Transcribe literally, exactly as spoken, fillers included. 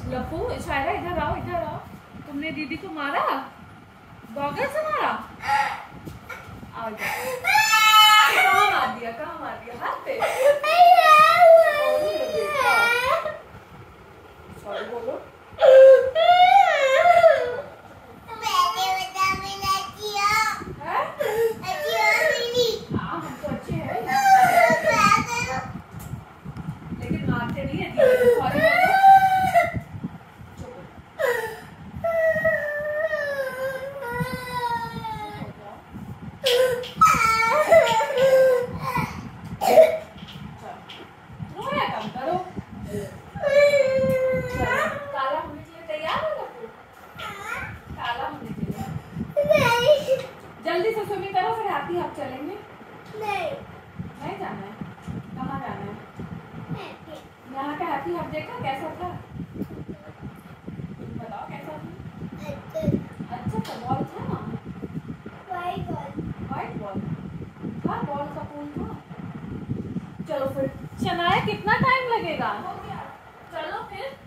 लफू शायरा इधर आओ, इधर आओ। तुमने दीदी को मारा, गॉगल से मारा। आओ कहाँ मार दिया, कहाँ मार दिया? हाथ पे। सॉरी बोलो। लेकिन मारते नहीं है, सॉरी बोलो। जल्दी से स्विमिंग करो, फिर हैप्पी हब चलेंगे। नहीं नहीं जाना है। कहाँ जाना है? यहाँ का हैप्पी हब देखा कैसा था? बताओ कैसा था? अच्छा था, बॉल था ना, वाइट बॉल। वाइट बॉल था, बॉल का पूल था। चलो फिर शनाया, कितना टाइम लगेगा? हो गया, चलो फिर।